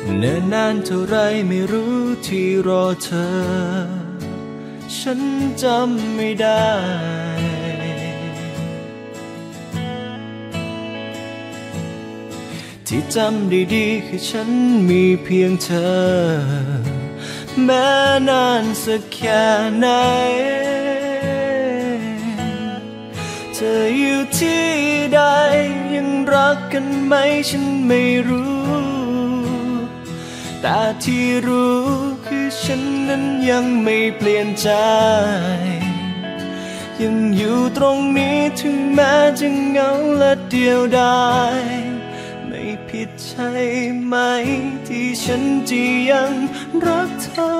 เนิ่นนานเท่าไรไม่รู้ที่รอเธอฉันจำไม่ได้ที่จำได้ดีคือฉันมีเพียงเธอแม้นานสักแค่ไหนเธออยู่ที่ใดยังรักกันไหมฉันไม่รู้แต่ที่รู้คือฉันนั้นยังไม่เปลี่ยนใจยังอยู่ตรงนี้ถึงแม้จะเหงาและเดียวดายไม่ผิดใช่ไหมที่ฉันจะยังรักเธอ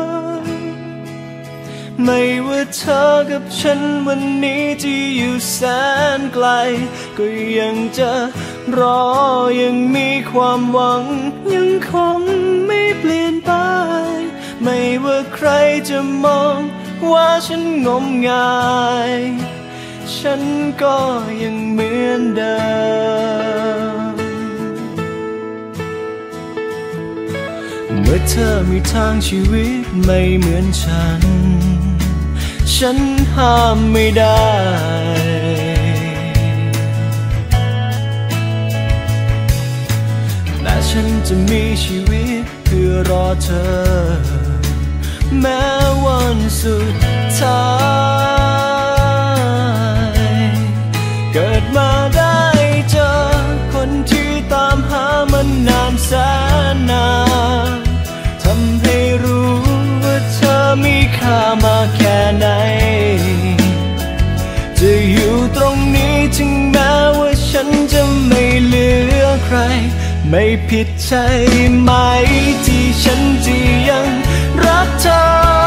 ไม่ว่าเธอกับฉันวันนี้จะอยู่แสนไกลก็ยังจะรอยังมีความหวังยังคงไม่เปลี่ยนไปไม่ว่าใครจะมองว่าฉันงมงายฉันก็ยังเหมือนเดิมเมื่อเธอมีทางชีวิตไม่เหมือนฉันห้ามไม่ได้แต่ฉันจะมีชีวิตเพื่อรอเธอแม้วันสุดท้ายเกิดมาได้เจอคนที่ตามหามันนานแสนนานทำให้รู้ว่าเธอมีค่ามากแค่ไหนจะอยู่ตรงนี้ถึงแม้ว่าฉันจะไม่เหลือใครไม่ผิดใช่ไหมที่ฉันจะยังรักเธอ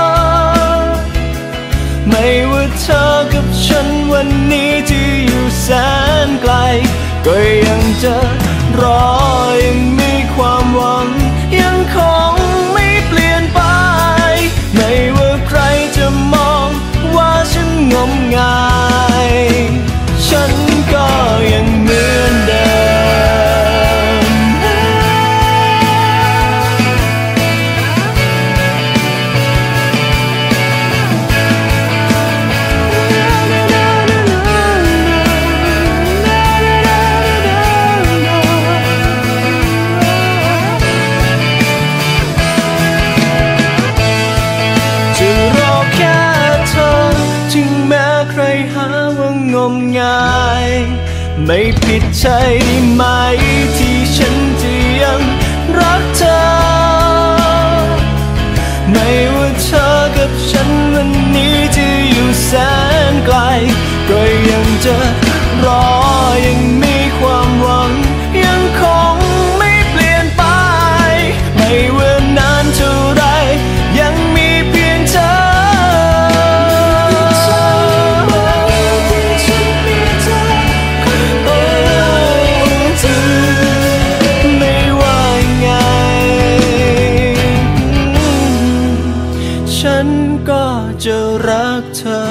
ไม่ว่าเธอกับฉันวันนี้ที่อยู่แสนไกลก็ยังจะรอยังมีความหวังยังคงไม่เปลี่ยนไปไม่ว่าใครจะมองว่าฉันงมงายฉันก็ยังเหมือนเดิมใครหาว่างมงายไม่ผิดใช่ไหมที่ฉันจะยังรักเธอไม่ว่าเธอกับฉันวันนี้จะอยู่แสนไกลก็ยังจะรอยังมีความหวังยังคงไม่เปลี่ยนไปไม่ว่านานเท่าไรยังมีเพียงเธอฉันก็จะรักเธอ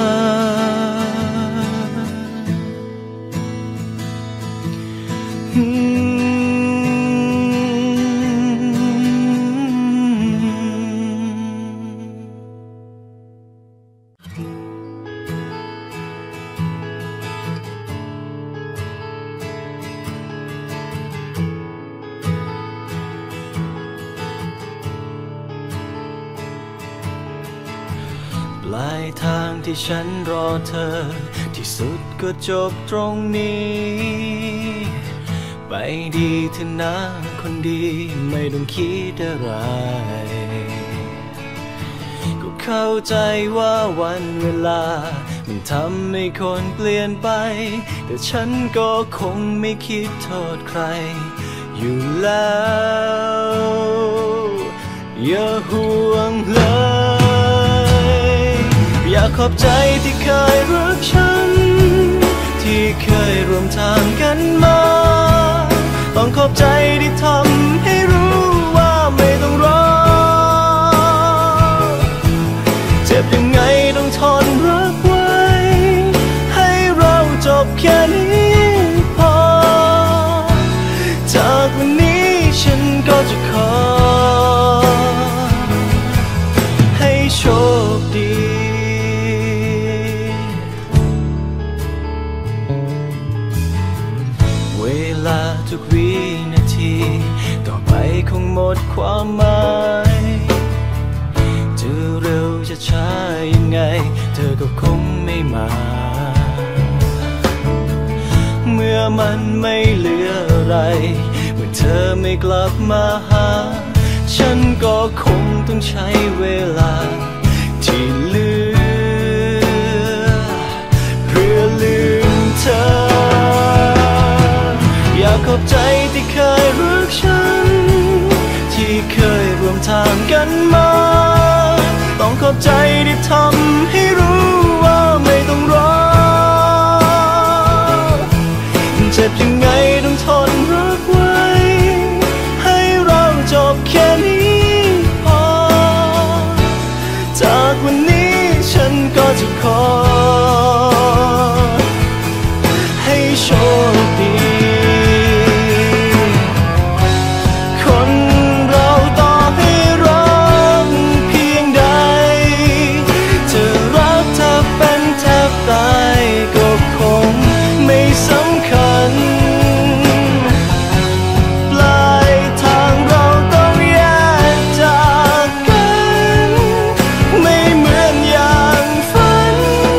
ปลายทางที่ฉันรอเธอที่สุดก็จบตรงนี้ไปดีเถอะนะคนดีไม่ต้องคิดอะไรก็เข้าใจว่าวันเวลามันทำให้คนเปลี่ยนไปแต่ฉันก็คงไม่คิดโทษใครอยู่แล้วอย่าห่วงเลยอยากขอบใจที่เคยรักฉันที่เคยร่วมทางกันมาต้องขอบใจที่ทำให้รู้ว่าไม่ต้องรอเจ็บยังไงต้องทนรักไว้ให้เราจบแค่นี้พอจากวันนี้ฉันก็จะขอทุกวินาทีต่อไปคงหมดความหมายจะเร็วจะช้ายังไงเธอก็คงไม่มาเมื่อมันไม่เหลืออะไรเมื่อเธอไม่กลับมาหาฉันก็คงต้องใช้เวลาที่เหลือเพื่อลืมเธออยากขอบใจที่เคยรักฉันที่เคยร่วมทางกันมาต้องขอบใจที่ทำให้รู้ว่าไม่ต้องรอเจ็บยังไงต้องทนรักไว้ให้เราจบแค่นี้พอจากวันนี้ฉันก็จะขอให้โชคดีคนเราต่อให้รักเพียงใดจะรักเธอเป็นแทบตายก็คงไม่สำคัญปลายทางเราต้องแยกจากกันไม่เหมือนอย่างฝัน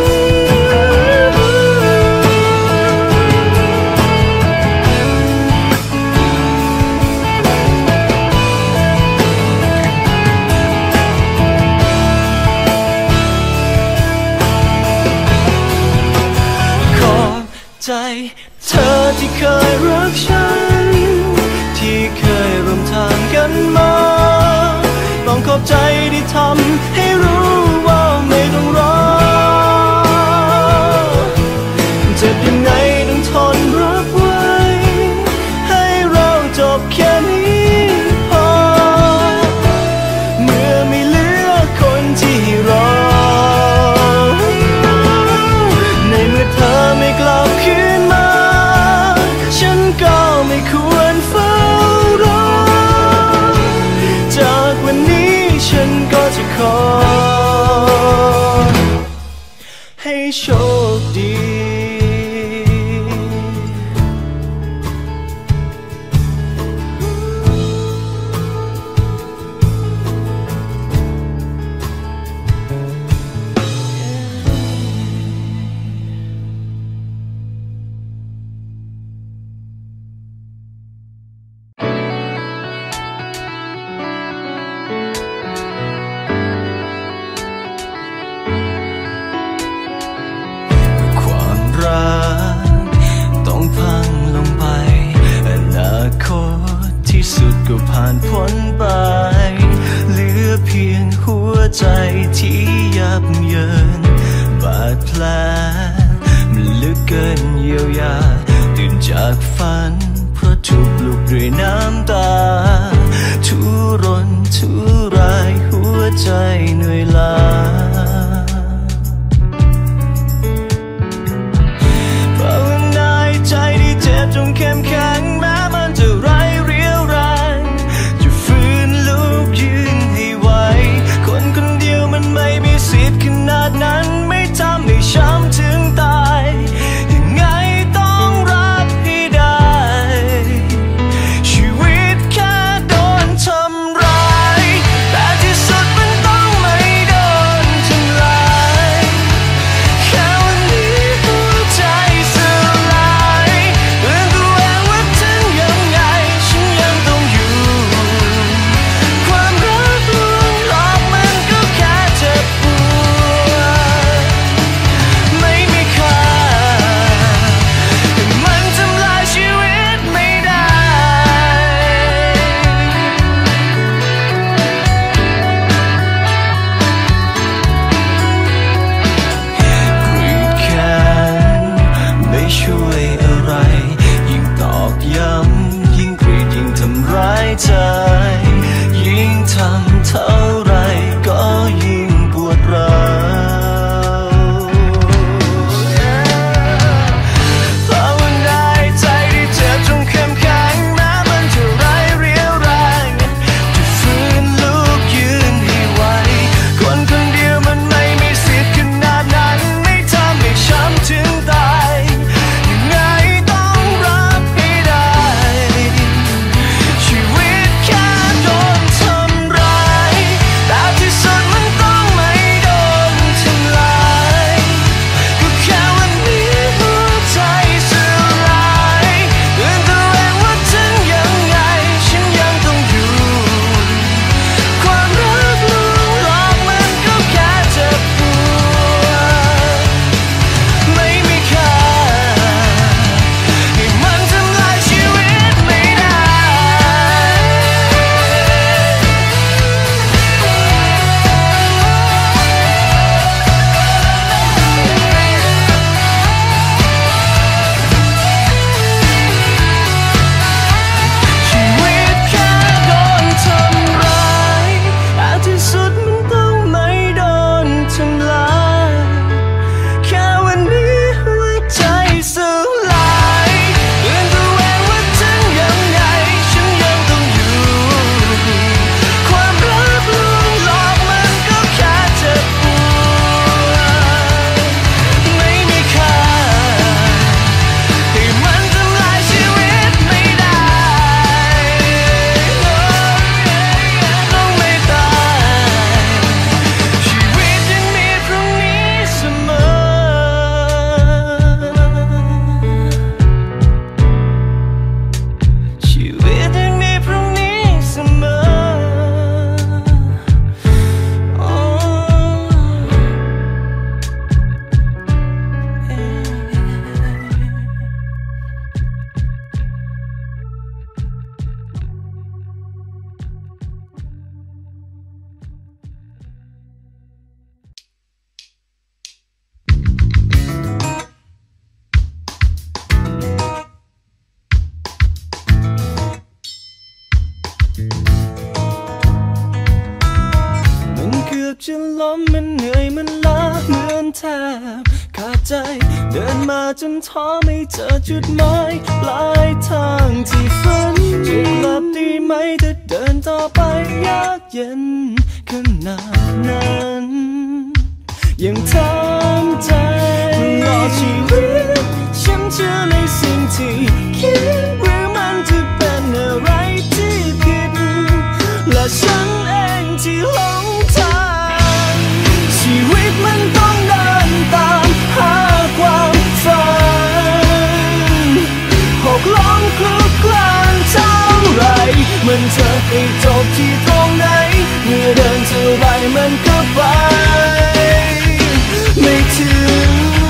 ขอบใจเธอที่เคยรักฉันที่เคยร่วมทางกันมาต้องขอบใจที่ทำให้รู้ว่าไม่ต้องรอเจ็บยังไงต้องทนรับไว้ให้เราจบแค่นี้พอเมื่อไม่เหลือคนที่รอในเมื่อเธอไม่กลับคืนมาฉันก็ไม่ควรเฝ้ารอจากวันนี้ฉันก็จะขอให้โชคดีความรักต้องพังลงไปอนาคตที่สุดก็ผ่านพ้นไปเหลือเพียงหัวใจที่ยับเยินบาดแผลมันลึกเกินเยียวยาตื่นจากฝันเพราะถูกปลุกด้วยน้ำตาทุรนทุรายหัวใจเหนื่อยล้าภาวนาให้ใจที่เจ็บจงเข้มแข็งแม้มันจะไร้เรี่ยวแรงจะฟื้นลุกยืนให้ไหวคนคนเดียวมันไม่มีสิทธิ์ขนาดนั้นไม่ทำให้ช้ำถึงตายยังไงต้องรับให้ได้ชีวิตแค่โดนทำร้ายแต่ที่สุดมันต้องไม่โดนบขาดใจเดินมาจนท้อไม่เจอจุดหมายปลายทางที่ฝันจะกลับดีไหมถ้าเดินต่อไปยากเย็นขนาดนั้นยังทำใจรอชีวิตฉันเชื่อในสิ่งที่คิดหรือมันจะเป็นอะไรที่ผิดและฉันเองที่หลงทางชีวิตมันต้องเดินตามหาความฝันหกล้มคลุกคลานเท่าไรมันจะไปจบที่ตรงไหนเมื่อเดินเท่าไรมันก็ไปไม่ถึง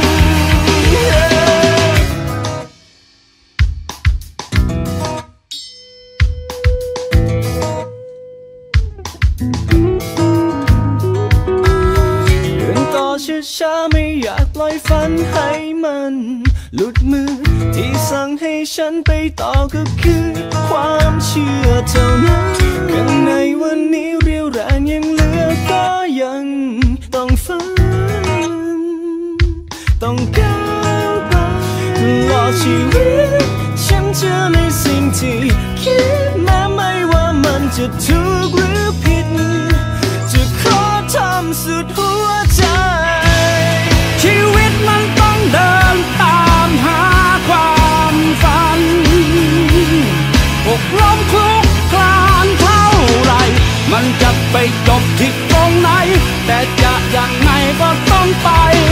เดินต่อช้าๆไม่อยากปล่อยฝันให้มันหลุดมือที่สั่งให้ฉันไปต่อก็คือความเชื่อเท่านั้นข้างในวันนี้เรียวแรงยังเหลือก็ยังต้องฝืนต้องก้าวไปตลอดชีวิตฉันเชื่อในสิ่งที่คิดแม้ไม่ว่ามันจะถูกหรือผิดจะขอทำสุดหัวใจชีวิตมันต้องเดินตามหาความฝันหกล้มคลุกคลานเท่าไรมันจะไปจบที่ตรงไหนแต่จะยังไงก็ต้องไป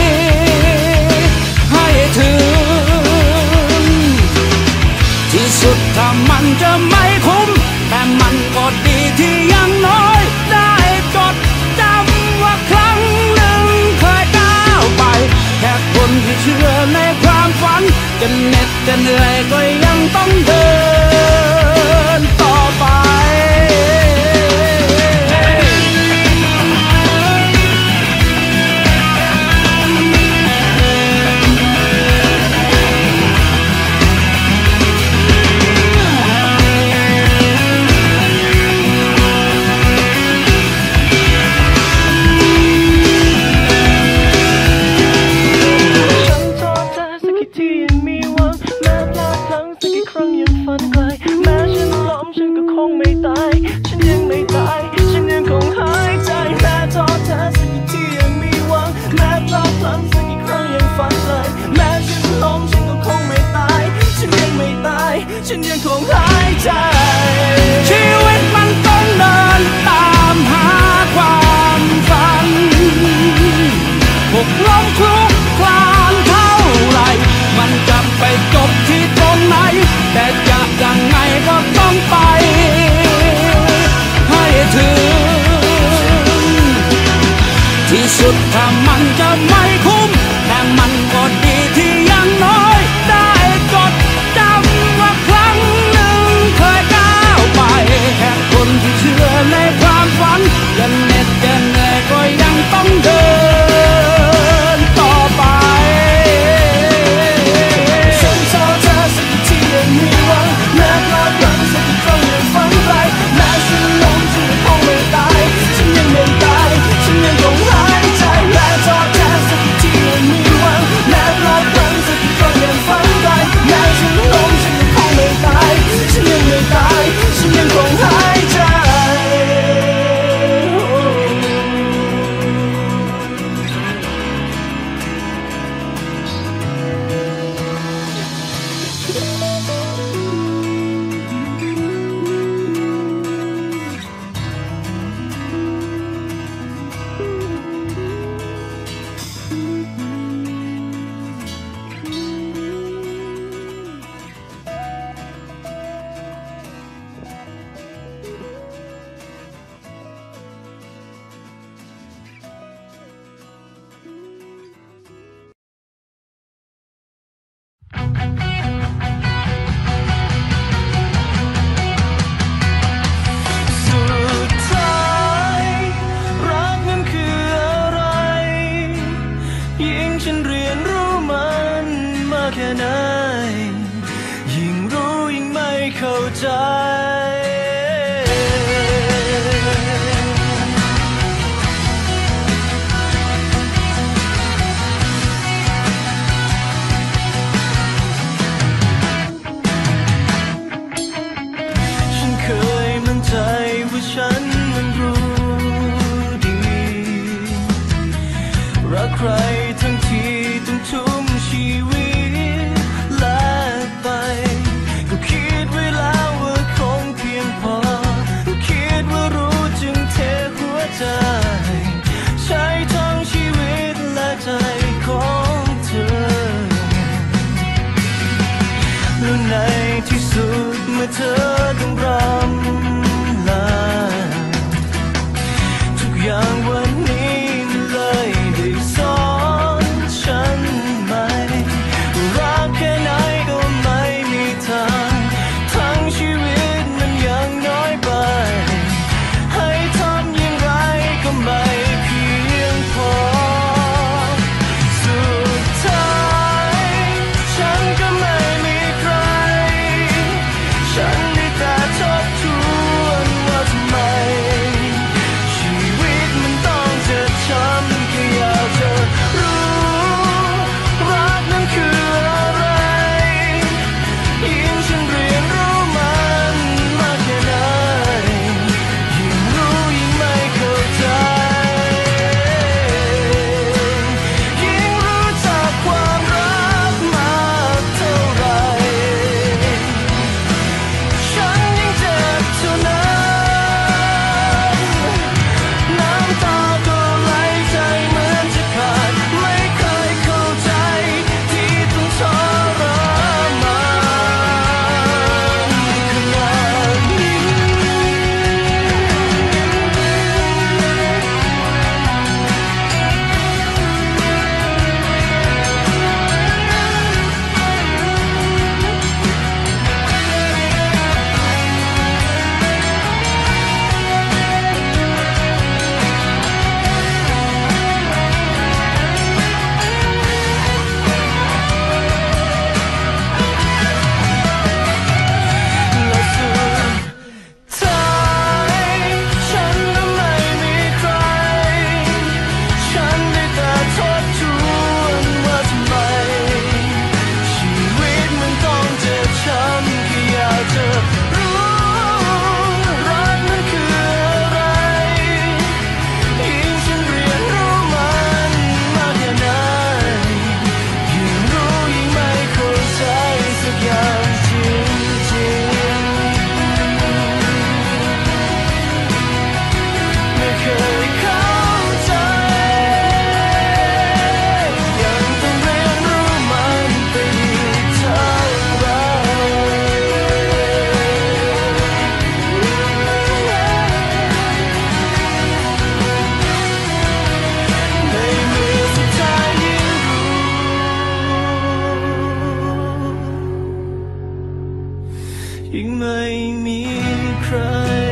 ให้ถึงที่สุดถ้ามันจะไม่คุ้มแต่มันก็ดีที่ยังน้อยได้จดจำว่าครั้งหนึ่งเคยก้าวไปแค่คนที่เชื่อในความฝันจะเหน็ดจะเหนื่อยก็ยังต้องเดินต่อไปฉันยังคงหายใจชีวิตมันต้องเดินตามหาความฝันหกล้มคลุกคลานเท่าไรมันจะไปจบที่ตรงไหนแต่จะยังไงก็ต้องไปให้ถึงที่สุดถ้ามันจะไม่คุ้มแต่มันก็ดีที่ยังน้อยได้จดจำว่าครั้งหนึ่งเคยก้าวไปแค่คนที่เชื่อในความฝันจะเหน็ดจะเหนื่อยก็ยังต้องเดินต่อไปฉันท้อแท้สักทียังมีหวังแม้พลาดพลั้งสักครั้งยังฝันไกลแม้ฉันล้มฉันคงไม่ตายฉันยังไม่ตายฉันยังคงหายใจแม้ท้อแท้สักทียังมีหวังแม้พลาดพลั้งสักครั้งยังฝันไกลแม้ฉันล้มฉันคงไม่ตายฉันยังไม่ตายฉันยังคงหายใจในที่สุดเมื่อเธอต้องรำลาทุกอย่างวันนี้เลยได้สอนฉันไหมรักแค่ไหนก็ไม่มีทางทั้งชีวิตมันยังน้อยไปให้ทำอย่างไรก็ไม่เพียงพอสุดท้ายฉันก็ไม่มีใครฉันได้แต่ทบทวนว่าทำไมชีวิตมันต้องเจ็บช้ำแค่อยากจะรู้รักนั้นคืออะไรยิ่งฉันเรียนรู้มันมากแค่ไหนยิ่งรู้ยิ่งไม่เข้าใจยิ่งรู้จักความรักมากเท่าไรฉันยิ่งเจ็บเท่านั้นน้ำตาก็ไหลใจเหมือนจะขาดไม่เคยเข้าใจที่ต้องทรมานขนาดนี้และสุดท้ายฉันก็ไม่มีใครฉันได้แต่ทบทวนว่าทำไมชีวิตมันต้องเจ็บช้ำแค่อยากจะรู้รักนั้นคืออะไรยิ่งฉันเรียนรู้มันมากแค่ไหนยิ่งรู้ยิ่งไม่เข้าใจสักอย่างจริงๆไม่เคยเข้าใจยังต้องเรียนรู้มันไปอีกเท่าไรในเมื่อสุดท้ายยิ่งรู้ยิ่งไม่มีใคร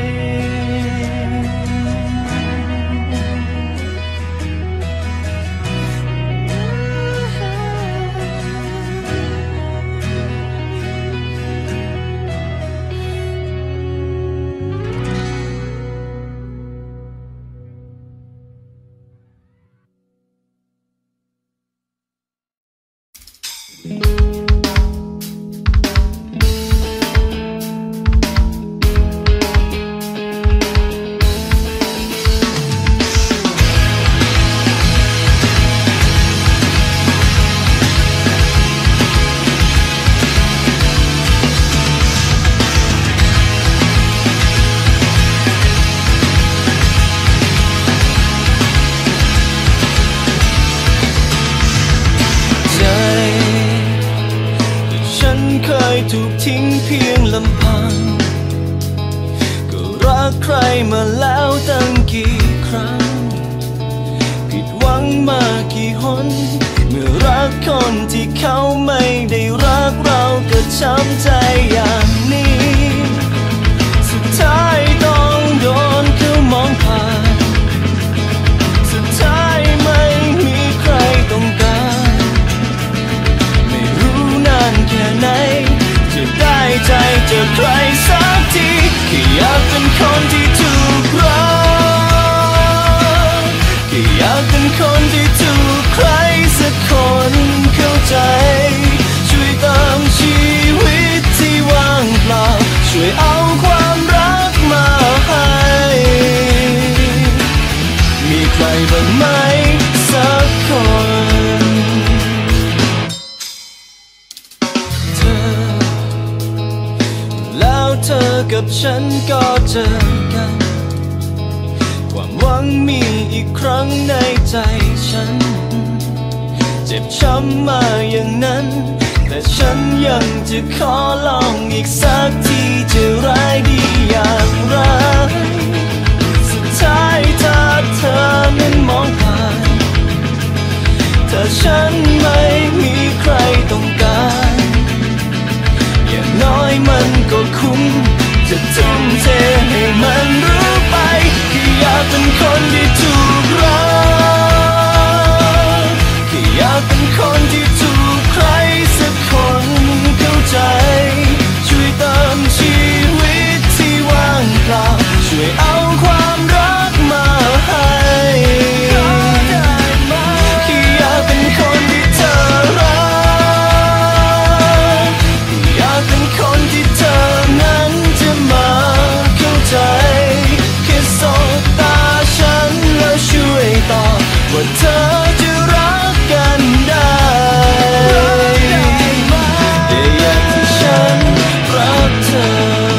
ถูกทิ้งเพียงลำพังก็รักใครมาแล้วตั้งกี่ครั้งผิดหวังมากี่หนเมื่อรักคนที่เขาไม่ได้รักเราก็ช้ำใจอย่างนี้สุดท้ายต้องโดนเขามองผ่านสุดท้ายไม่มีใครต้องการไม่รู้นานแค่ไหนจะได้ใจเจอใครสักทีแค่อยากเป็นคนที่ถูกรักแค่อยากเป็นคนที่ถูกใครสักคนเข้าใจช่วยเติมชีวิตที่ว่างเปล่าช่วยเอาความรักมาให้มีใครบ้างไหมสักคนเธอกับฉันก็เจอกันความหวังมีอีกครั้งในใจฉันเจ็บช้ำมาอย่างนั้นแต่ฉันยังจะขอลองอีกสักทีจะร้ายดีอย่างไรสุดท้ายถ้าเธอนั้นมองผ่านถ้าฉันไม่มีใครต้องการอย่างน้อยมันก็คุ้มจะทุ่มเทให้มันรู้ไปแค่อยากเป็นคนที่ถูกรักแค่อยากเป็นคนที่ถูกใครสักคนเข้าใจช่วยเติมชีวิตที่ว่างเปล่าช่วยเอาความรักมาให้แค่อยากเป็นคนที่เธอรักอยากเป็นคนที่เธอนั้นจะมาเข้าใจแค่สบตาฉันแล้วช่วยตอบว่าเธอจะรักกันได้แต่อย่างที่ฉันรักเธอ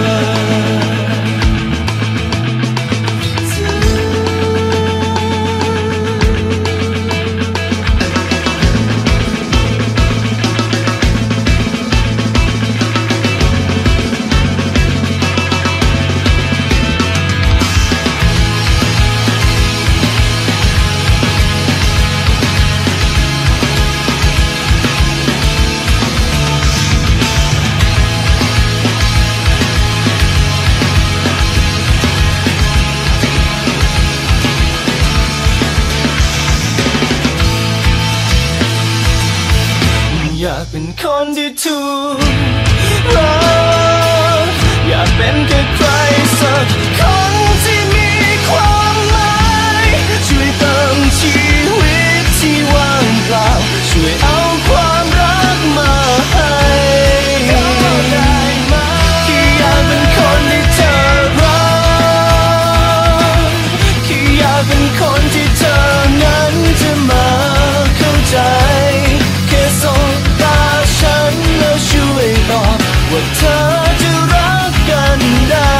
อยากเป็นคนที่ถูกรักอยากเป็นแค่ใครสักคนที่มีความหมายช่วยเติมชีวิตที่ว่างเปล่าช่วยเอาความรักมาให้แค่อยากเป็นคนที่เธอรักแค่อยากเป็นคนที่เธอนั้นจะมาเข้าใจแค่สบตาฉันแล้วช่วยตอบว่าเธอจะรักกันได้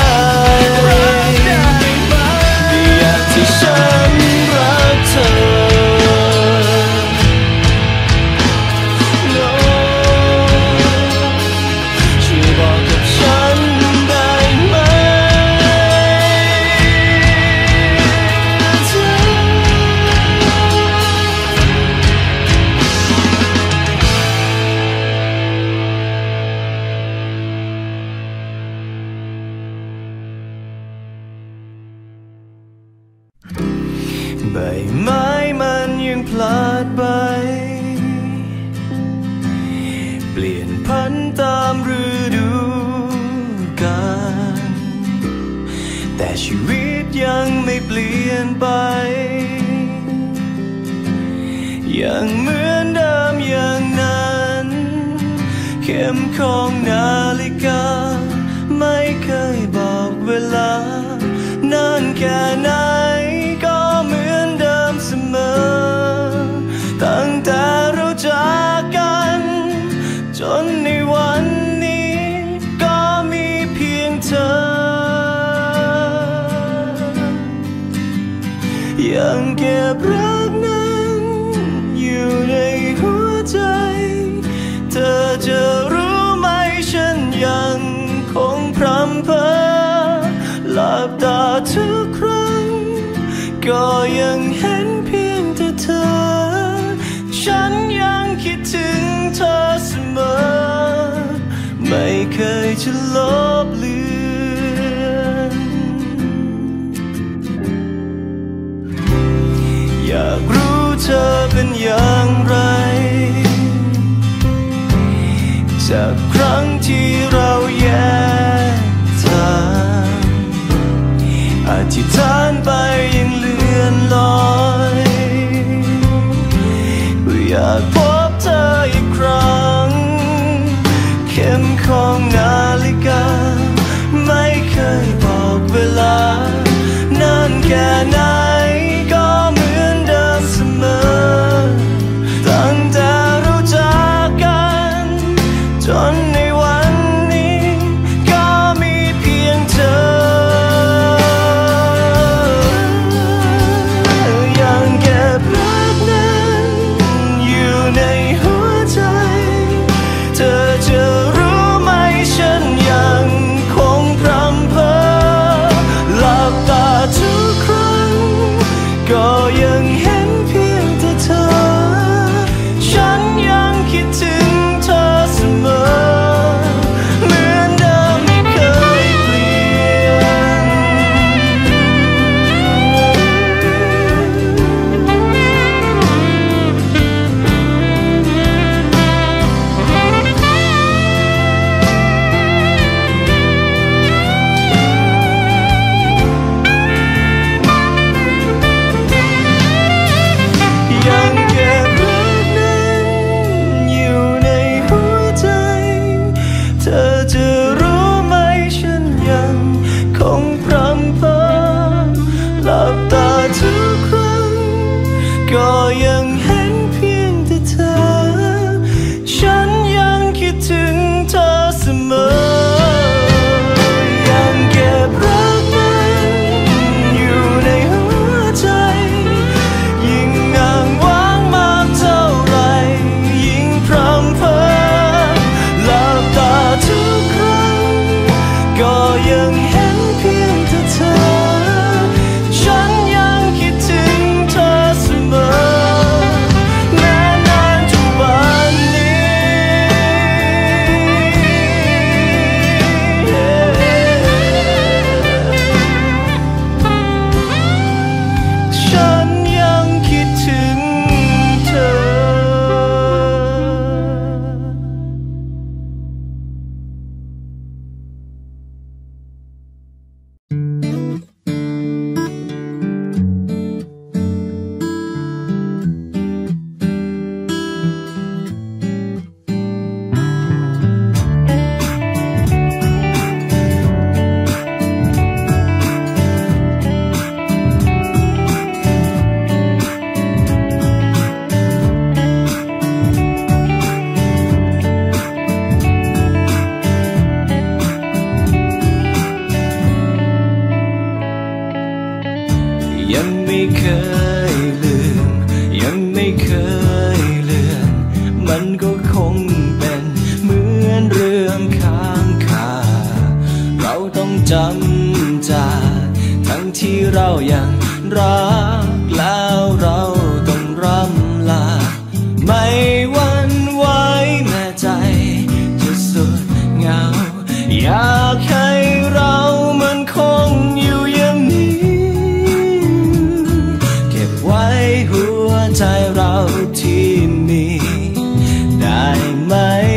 อย่างที่ฉันรักเธอช่วยบอกกับฉันได้ไหมใบไม้มันยังพลาดใบเปลี่ยนพันตามฤดูกาลแต่ชีวิตยังไม่เปลี่ยนไปยังเหมือนเดิมอย่างนั้นเข็มของนาฬิกาไม่เคยบอกเวลานานแค่ไหนก็เหมือนเดิมเสมอตั้งแต่เราจากกันจนในวันนี้ก็มีเพียงเธอยังเก็บรักนั้นอยู่ในหัวใจเธอจะรู้ไหมฉันยังคงพรำเพ้อหลับตาทุกครั้งก็ยังเห็นเพียงแต่เธอฉันยังคิดถึงเธอเสมอไม่เคยจะลบเลือนอยากรู้เธอเป็นอย่างไรจากครั้งที่เราแยกทางอธิษฐานไปยังเลือนลอยอยากพบเธออีกครั้งเข็มของนาฬิกาไม่เคยบอกเวลานานแค่ไหนก็เหมือนเดิมเสมอตั้งแต่เราจากกันจนในวันนี้ก็มีเพียงเธอยังเก็บรักนั้นอยู่ในหัวใจเธอจำจากทั้งที่เรายังรักแล้วเราต้องร่ำลาไม่หวั่นไหวแม้ใจจะสุดเหงาอยากให้เรามันคงอยู่อย่างนี้เก็บไว้หัวใจเราที่มีได้ไหม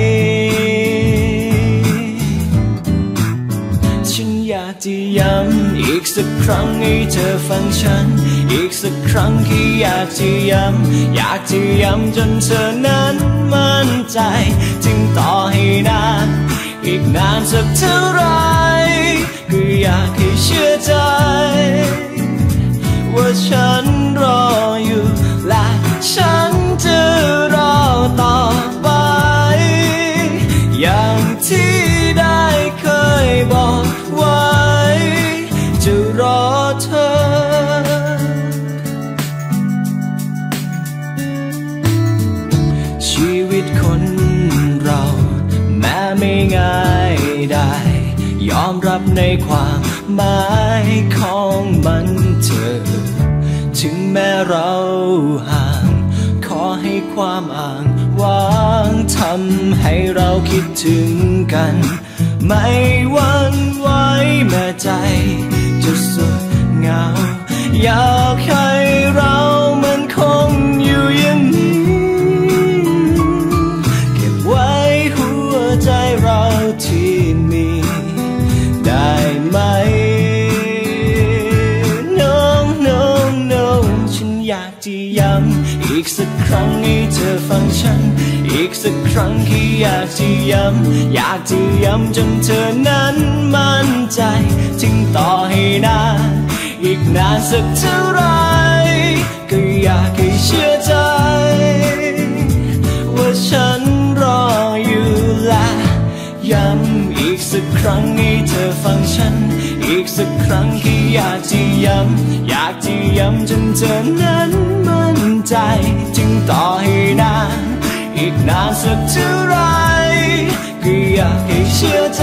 ฉันอยากจะย้ำอีกสักครั้งให้เธอฟังฉันอีกสักครั้งที่อยากจะย้ำอยากจะย้ำจนเธอนั้นมั่นใจจึงต่อให้นานอีกนานสักเท่าไรก็อยากให้เชื่อใจว่าฉันรออยู่และฉันจะรอต่อไปอย่างที่ได้เคยบอกไว้จะรอเธอชีวิตคนเราแม้ไม่ง่ายได้ยอมรับในความหมายของมันเธอถึงแม้เราห่างขอให้ความอ่างว้างทำให้เราคิดถึงกันไม่หวั่นไหวแม้ใจจะสุดเหงาอยากให้เรามันคงอยู่อย่างนี้เก็บไว้หัวใจเราที่มีได้ไหม No No No ฉันอยากจะย้ำอีกสักครั้งให้เธอฟังฉันอีกสักครั้งที่อยากจะย้ำอยากจะย้ำจนเธอนั้นมั่นใจจึงต่อให้นานอีกนานสักเท่าไรก็อยากให้เชื่อใจว่าฉันรออยู่และย้ำอีกสักครั้งให้เธอฟังฉันอีกสักครั้งที่อยากจะย้ำอยากจะย้ำจนเธอนั้นมั่นใจจึงต่อให้นานอีกนานสักเท่าไรก็อยากให้เชื่อใจ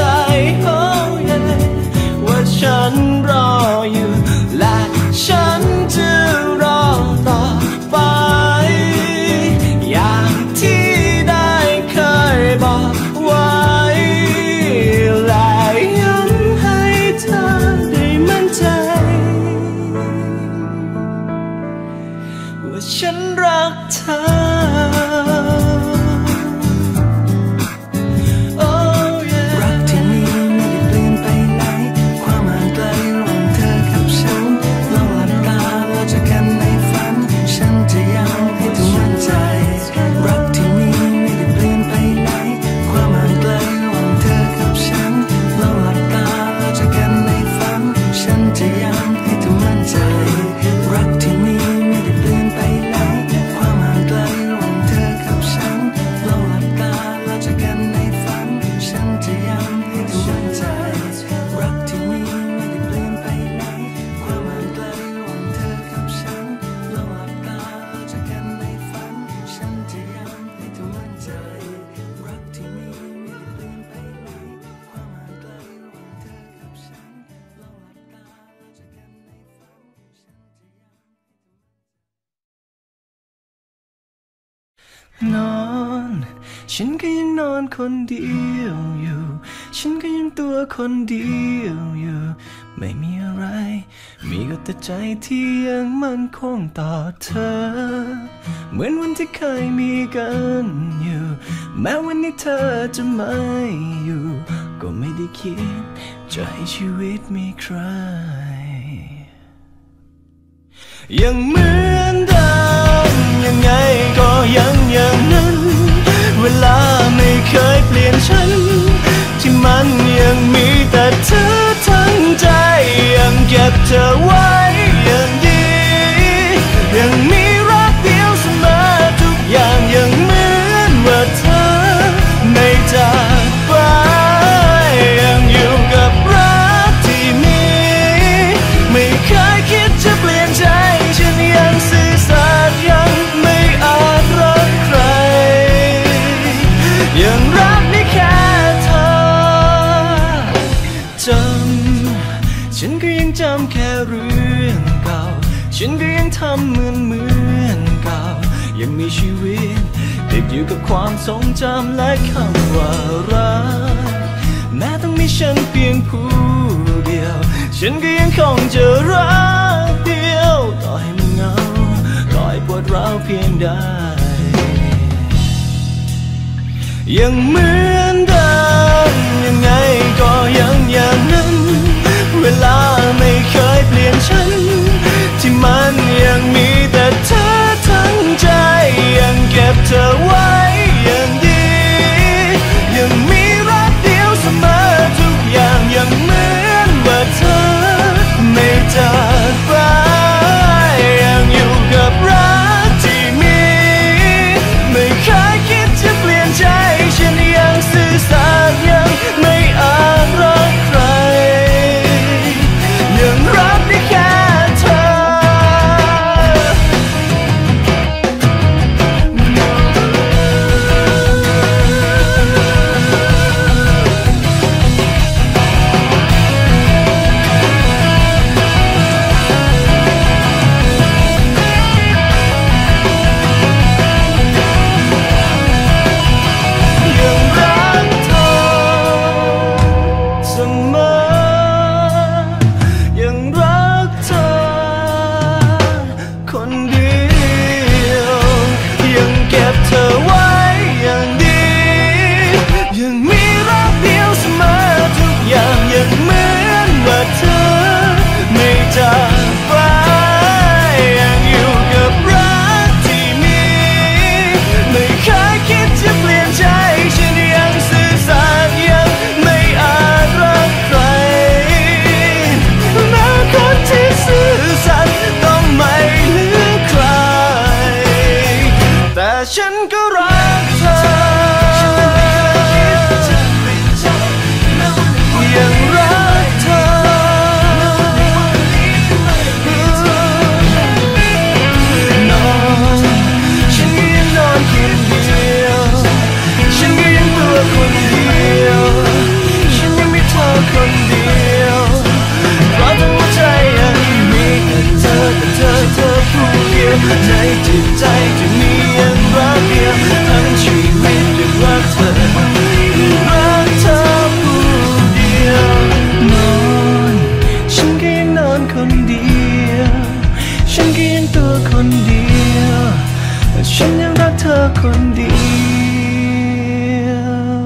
ว่าฉันรออยู่และฉันจะรอต่อไปอย่างที่ได้เคยบอกไว้และย้ำให้เธอได้มั่นใจว่าฉันรักเธอนอนฉันก็ยังนอนคนเดียวอยู่ฉันก็ยังตัวคนเดียวอยู่ไม่มีอะไรมีก็แต่ใจที่ยังมั่นคงต่อเธอเหมือนวันที่เคยมีกันอยู่แม้วันนี้เธอจะไม่อยู่ก็ไม่ได้คิดจะให้ชีวิตมีใครยังเหมือนเดิมยังไงก็ยังอย่างนั้นเวลาไม่เคยเปลี่ยนฉันที่มันยังมีแต่เธอทั้งใจยังเก็บเธอไว้อย่างดียังมีรักเดียวเสมอทุกอย่างยังเหมือนว่าเธอไม่จากไปยังอยู่กับรักที่มีไม่เคยคิดจะเปลี่ยนใจฉันยังซื่อสัตย์ยังไม่อาจรักใครยังรักได้แค่ฉันก็ยังทำเหมือนเก่ายังมีชีวิตติดอยู่กับความทรงจำและคำว่ารักแม้ต้องมีฉันเพียงผู้เดียวฉันก็ยังคงจะรักเดียวต่อให้มันเหงาต่อให้ปวดร้าวเพียงใดยังเหมือนเดิมยังไงก็ยังอย่างนั้นเวลาไม่เคยเปลี่ยนฉันที่มันยังมีแต่เธอทั้งใจยังเก็บเธอไว้อย่างดียังมีรักเดียวเสมอทุกอย่างยังเหมือนว่าเธอไม่จากไปยังอยู่กับรักที่มีไม่เคยคิดจะเปลี่ยนใจฉันยังซื่อสัตย์ยังไม่อาจรักใครยังรักได้แค่เธอฉันก็รักเธอยังรักเธอฉันก็ยังนอนคนเดียวฉันก็ยังตัวคนเดียวฉันยังมีเธอคนเดียวเพราะทั้งหัวใจยังมีแต่เธอผู้เดียวในจิตใจที่มียังรักเดียวทั้งชีวิตยังรักเธอผู้เดียวนอนฉันก็ยังนอนคนเดียวฉันก็ยังตัวคนเดียวฉันยังรักเธอคนเดียว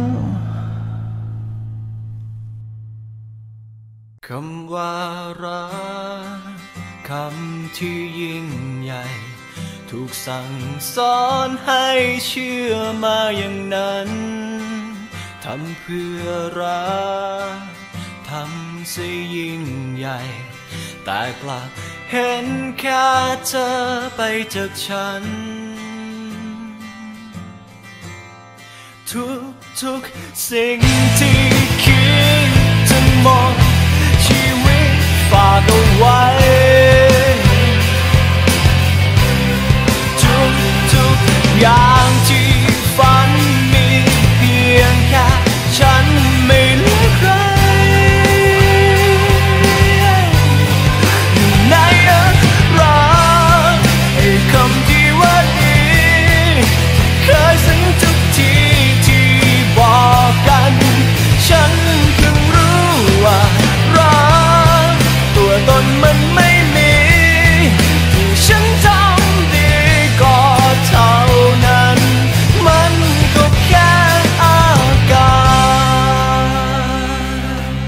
คำว่ารักคำที่ยิ่งใหญ่ถูกสั่งสอนให้เชื่อมาอย่างนั้นทำเพื่อรักทำซะยิ่งใหญ่แต่กลับเห็นแค่เธอไปจากฉันทุกสิ่งที่คิดจะมองชีวิตฝากเอาไว้ทุกอย่างที่ฝันมีเพียงแค่ฉันไม่เหลือใครอยู่ในรักไอ้คำที่ว่าดีเคยซึ้งทุกทีที่บอกกันฉันเพิ่งรู้ว่ารักตัวตนมันไม่มีที่ฉันทำดีก็เท่านั้นมันก็แค่อาการ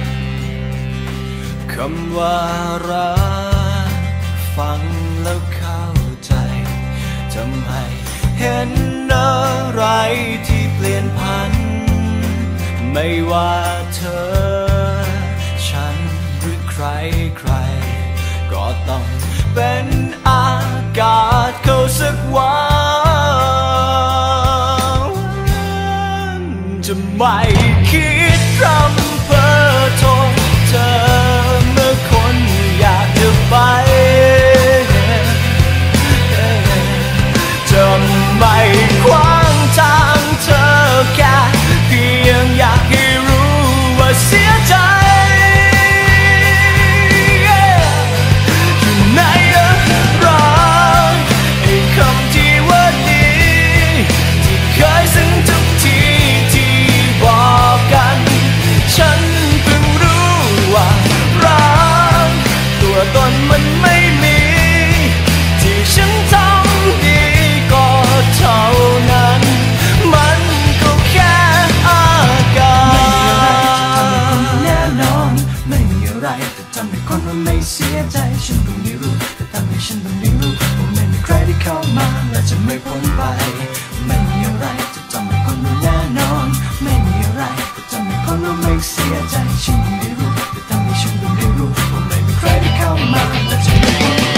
คำว่ารักฟังแล้วเข้าใจทำให้เห็นอะไรที่เปลี่ยนผันไม่ว่าเธอฉันหรือใครก็ต้องเป็นอากาศเขาสักวันจะไม่คิดรำเพ้อโทษเธอเมื่อคนอยากจะไปจะไม่ขวางทางเธอแค่เพียงอยากให้รู้ว่าเสียใจอยู่ในรัเสียใจฉันต้องได้รู้แต่ทำให้ฉันต้องได้รู้ว่าไม่มีใครที่เข้ามาและจะไม่พ้นไปไม่มีอะไรจะทำให้คนรู้แน่นอนไม่มีอะไรจะทำให้คนรู้ไม่เสียใจฉันต้องได้รู้แต่ทำให้ฉันต้องได้รู้ว่าไม่มีใครที่เข้ามาและจะไม่พ้นไป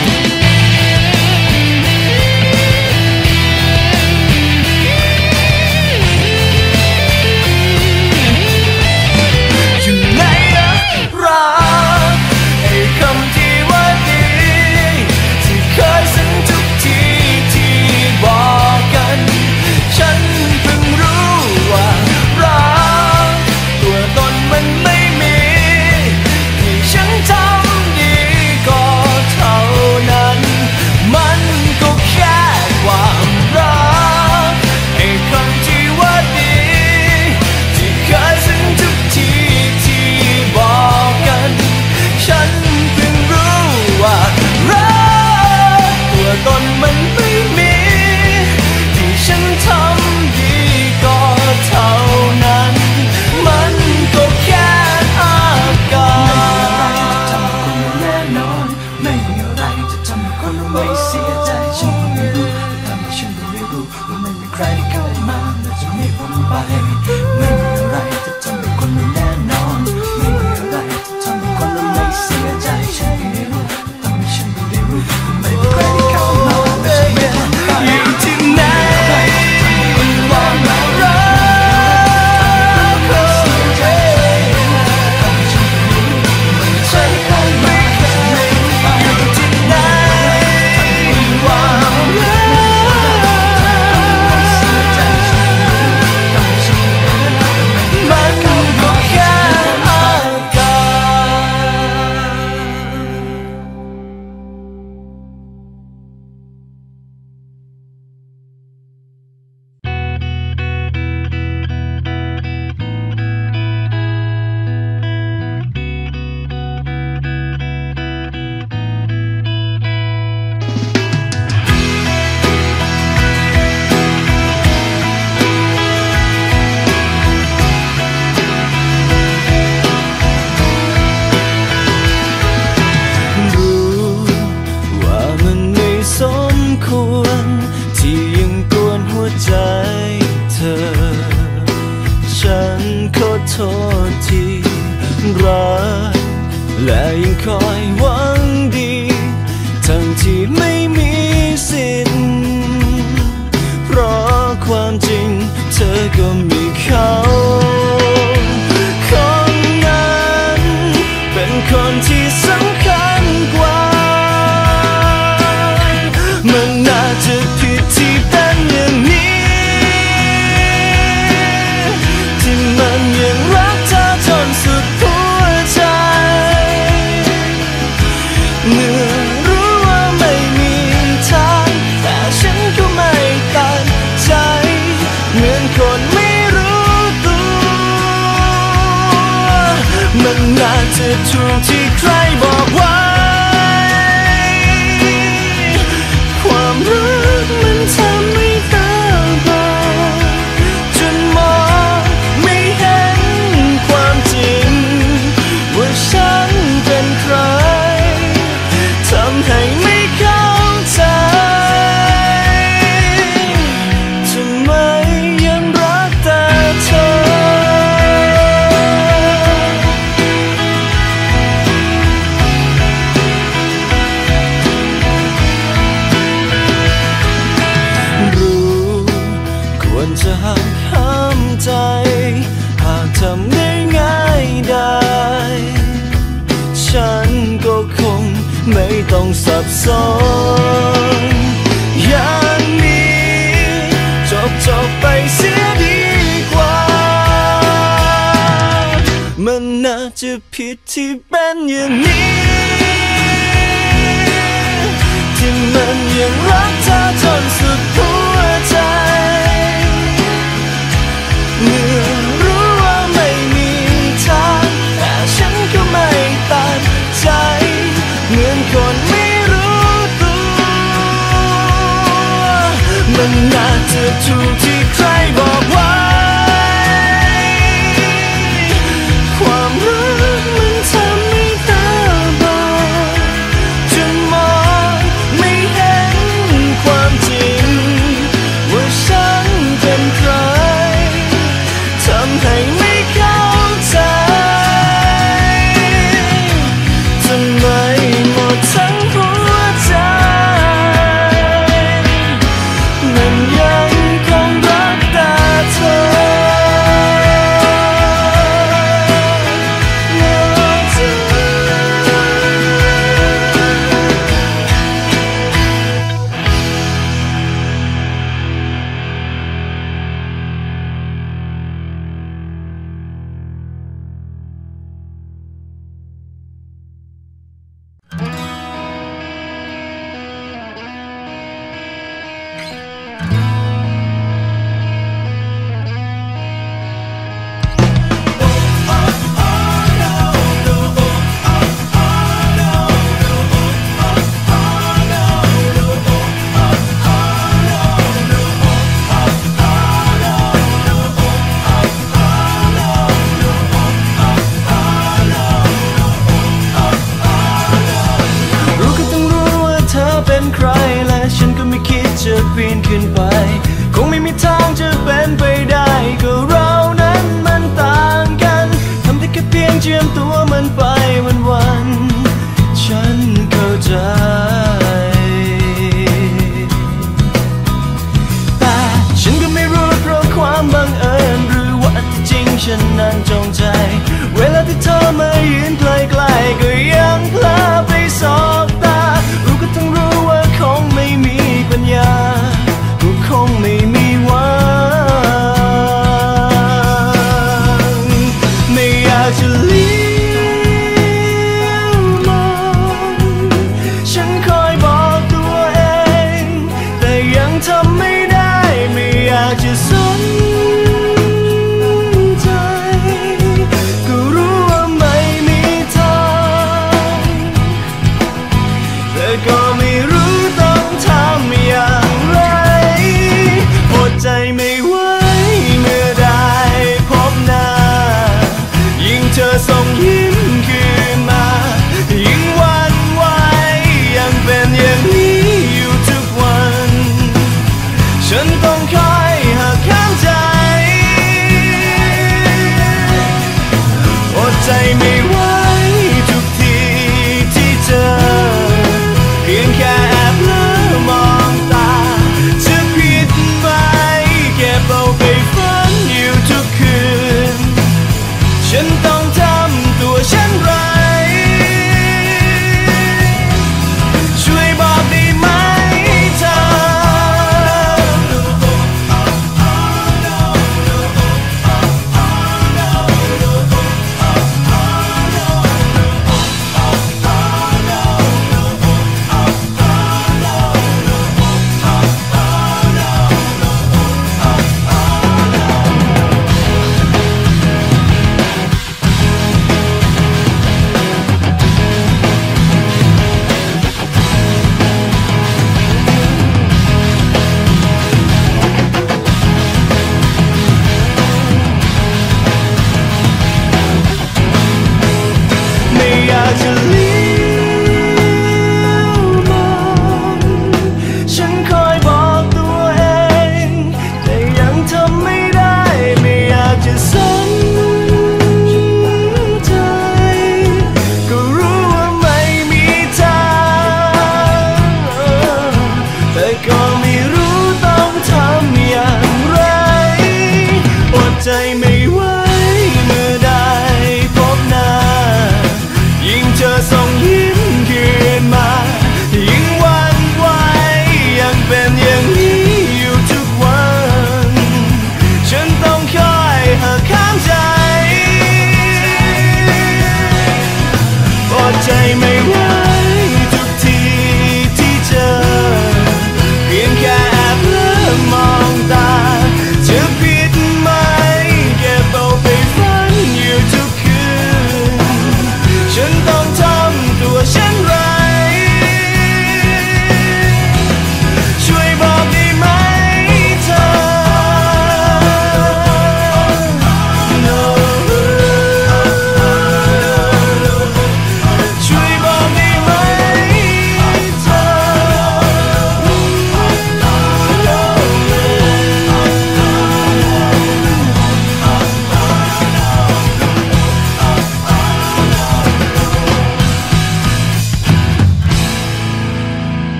และยังคอยหวังดีทั้งที่ไม่มีสิทธิ์เพราะความจริงเธอก็มีเขาคนนั้นเป็นคนที่สำคัญกว่ามันน่าจะผิดที่เป็นอย่างนี้ที่มันยังรักเธอจนสุดหัวใจเมื่อรู้ว่าไม่มีทางแต่ฉันก็ไม่ตัดใจเหมือนคนไม่รู้ตัวมันน่าจะถูกที่ใครบอกไว้ความรักมันทำให้ตาบอดจนมองไม่เห็นความจริงว่าฉันเป็นใครทำให้ไม่เข้าใจทำไมยังรักแต่เธอรู้ควรจะหักห้ามใจหากทำได้ง่ายได้ฉันก็คงไม่ต้องสับสนอย่างนี้จบไปเสียดีกว่ามันน่าจะผิดที่เป็นอย่างนี้ที่มันยังรักเธอจนสุดหัวใจเมื่อรู้ว่าไม่มีทางแต่ฉันก็ไม่ตัดใจเหมือนคนไม่รู้ตัวมันน่าจะถูกที่ใครบอกไว้ความรักมันทำให้ตาบอจียมตัวมันไปวันๆฉันเข้าใจแต่ฉันก็ไม่รู้เพราะความบังเอิญหรือว่าที่จริงฉันนั้นจงใจเวลาที่เธอมายืนใกล้ๆก็ยังพลาดไปสบตารู้ก็ทั้งรู้ว่าคงไม่มีปัญญาก็คงไม่มีวันไม่อยากจะเลี้ยวมองฉันคอยบอกตัวเองแต่ยังทำไม่ได้ไม่อยากจะสนใจก็รู้ว่าไม่มีทางแต่ก็ไม่รู้ต้องทำอย่างไรอดใจไม่ไหวเมื่อได้พบหน้ายิ่งเธอส่งยิ้มคืนมายิ่งหวั่นไหวยังเป็นอย่างนี้อยู่ทุกวันฉันต้องคอยหักห้ามใจอดใจไม่ไหวทุกทีที่เจอเพียงแค่แอบเลื่อมองตาจะผิดไหมแค่เบาไปฝันอยู่ทุกคืนฉันต้องทำตัวเช่นไรช่วยบอกได้ไหมเธอ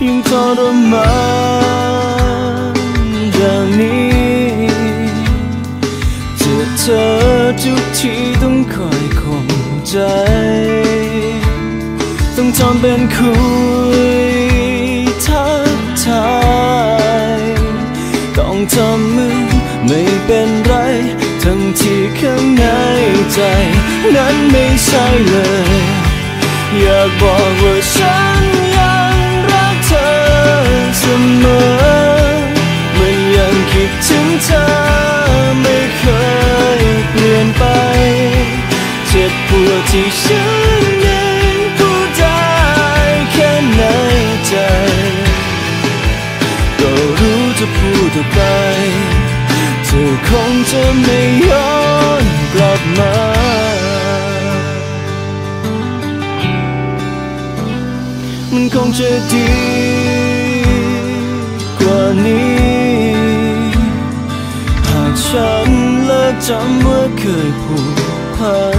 ยังทรมานอย่างนี้เจอเธอทุกทีต้องคอยข่มใจต้องทำเป็นคุยทักทายต้องทำเหมือนไม่เป็นไรทั้งที่ข้างในใจนั้นไม่ใช่เลยอยากบอกว่าฉันยังรักเธอเสมอมันยังคิดถึงเธอไม่เคยเปลี่ยนไปเจ็บปวดที่ฉันยังพูดได้แค่ในใจก็รู้จะพูดออกไปเธอคงจะไม่ย้อนกลับมามันคงจะดีกว่านี้หากฉันเลิกจำว่าเคยผูกพัน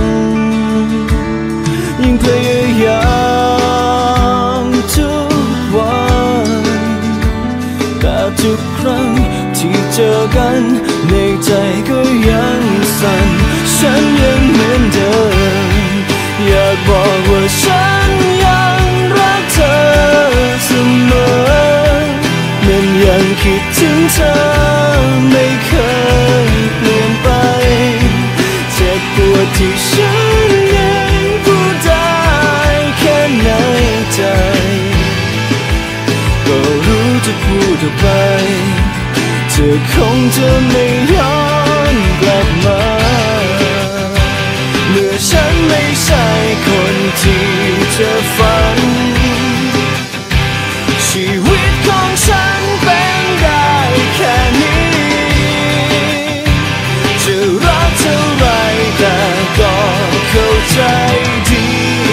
ยิ่งพยายามทุกวันแต่ทุกครั้งที่เจอกันในใจก็ยังสั่นฉันยังเหมือนเดิมอยากบอกว่าฉันยังรักเธอเสมอมันยังคิดถึงเธอไม่เคยเปลี่ยนไปเจ็บปวดที่ฉันยังพูดได้แค่ในใจก็รู้จะพูดออกไปเธอคงจะไม่ย้อนกลับมาเมื่อฉันไม่ใช่คนที่เธอฝันชีวิตของฉันเป็นได้แค่นี้จะรักเท่าไรแต่ก็เข้าใจดี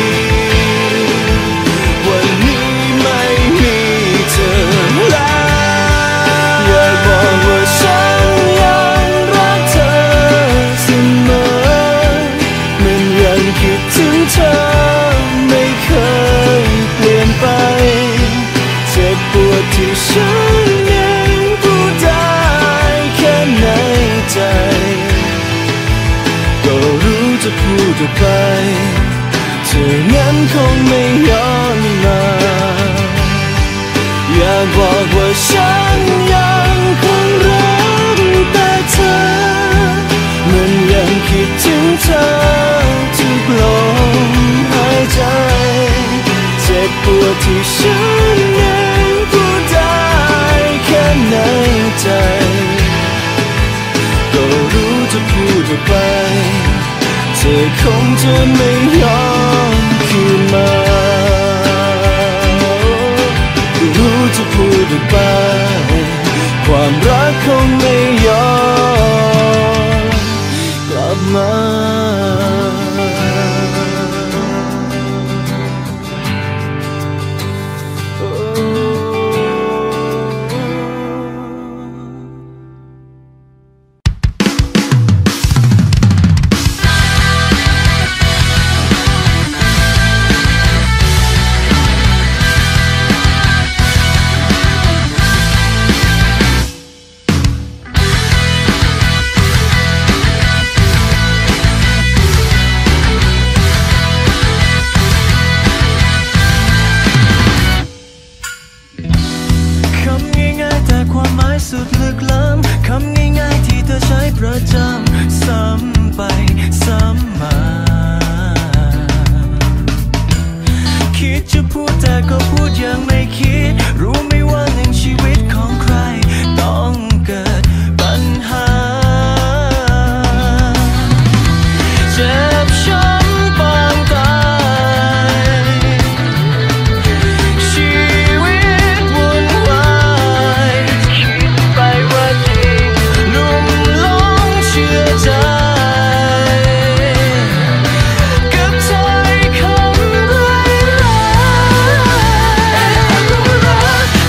วันนี้ไม่มีเธอแล้วอยากบอกว่าฉันยังรักเธอเสมอมันยังคิดถึงเธอไม่เคยเปลี่ยนไปเจ็บปวดที่ฉันยังพูดได้แค่ในใจก็รู้จะพูดออกไปเธอนั้นคงไม่ย้อนมาอยากบอกว่าฉันยังคงรักแต่เธอมันยังคิดถึงเธอทุกลมหายใจเจ็บปวดที่ฉันยังพูดได้แค่ในใจก็รู้จะพูดออกไปเธอคงจะไม่ย้อนคืนมารู้จะพูดออกไปความรักคงไม่ย้อนกลับมาสุดลึกล้ำคำง่ายๆที่เธอใช้ประจำซ้ำไปซ้ำมาคิดจะพูดแต่ก็พูดยังไม่คิดรู้ไหมว่าหนึ่งชีวิตของใครต้องเกิดปัญหาเจ็บช้ำปางตายชีวิตวุ่นวายคิดไปว่าดีลุ่มหลงเชื่อใจกับถ้อยคำร้าย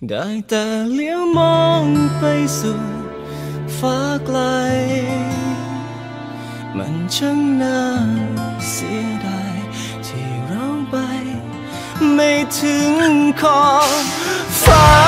ได้แต่เลี้ยวมองไปสู่ฟ้าไกลมันช่างน่าเสียดายที่เราไปไม่ถึงขอบฟ้า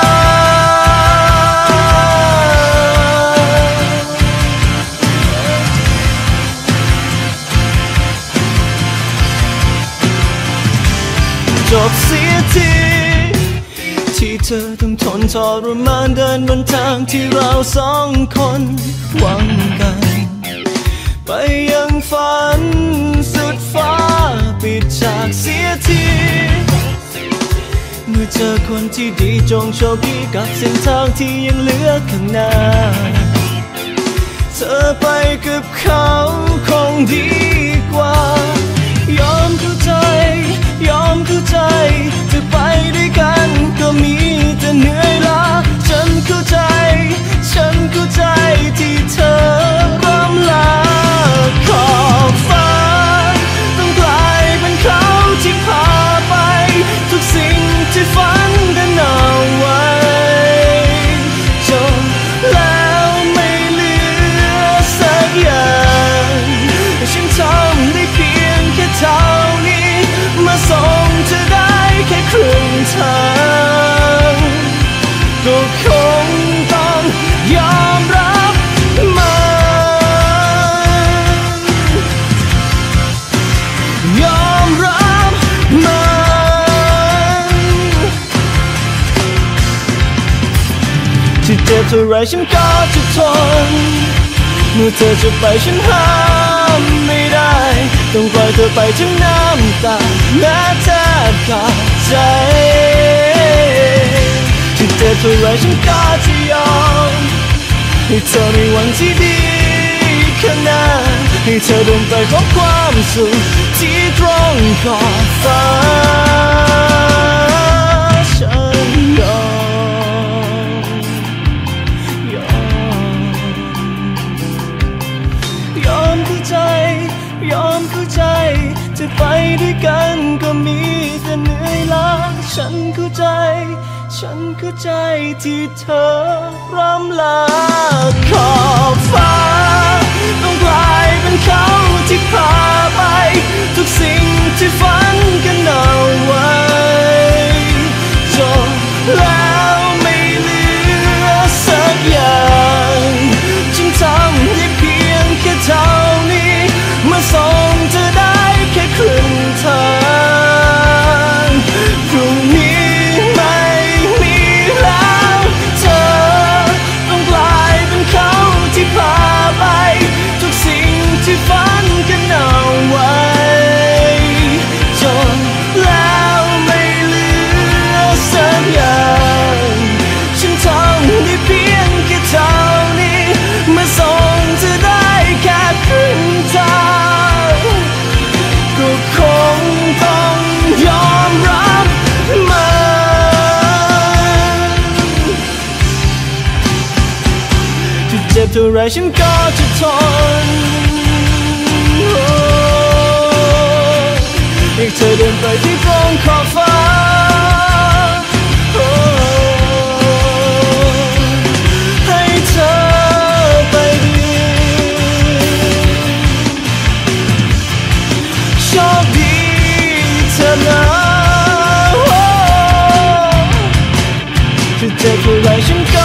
จบเสียทีที่เธอต้องทนทรมานเดินบนทางที่เราสองคนหวังกันไปยังฝันสุดฟ้าปิดฉากเสียทีเมื่อเจอคนที่ดีจงโชคดีกับเส้นทางที่ยังเหลือข้างหน้าเธอไปกับเขาคงดีกว่ายอมเข้าใจยอมเข้าใจจะไปด้วยกันก็มีแต่เหนื่อยล้าฉันเข้าใจฉันเข้าใจที่เธอร่ำลาขอบฟ้าต้องกลายเป็นเขาที่พาไปทุกสิ่งที่ฝันกันเอาไว้จบแล้วไม่เหลือสักอย่างฉันทำได้เพียงแค่เท่านี้มาส่งเธอได้แค่ครึ่งทางก็คงต้องยอมรับมันยอมรับมันที่เจ็บเท่าไรฉันก็จะทนเมื่อเธอจะไปฉันห้ามไม่ได้ต้องปล่อยเธอไปทั้งน้ำตาแม้แทบขาดใจที่เจ็บเท่าไรฉันก็จะยอมให้เธอในวันที่ดีข้างหน้าให้เธอเดินไปพบความสุขที่ตรงขอบฟ้าฉันยอมยอมเข้าใจยอมเข้าใจจะไปด้วยกันก็มีแต่เหนื่อยล้าฉันเข้าใจฉันเข้าใจที่เธอร่ำลาขอบฟ้าต้องกลายเป็นเขาที่พาไปทุกสิ่งที่ฝันกันเอาไว้จบแล้วไม่เหลือสักอย่างฉันทำได้เพียงแค่เท่านี้มาส่งเธอได้แค่ครึ่งทางพรุ่งนี้ไม่มีแล้วเธอต้องกลายเป็นเขาที่พาไปทุกสิ่งที่ฝันกันเอาไว้จบแล้วไม่เหลือสักอย่างฉันทำได้เพียงแค่เท่านี้มาส่งเธอได้แค่ครึ่งทางก็คงต้องยอมรับมันจะเจ็บเท่าไรฉันก็จะทนให้เธอเดินไปที่ตรงขอบฟ้าให้เธอไปดีโชคดีเธอนะจะเจ็บเท่าไรฉันก็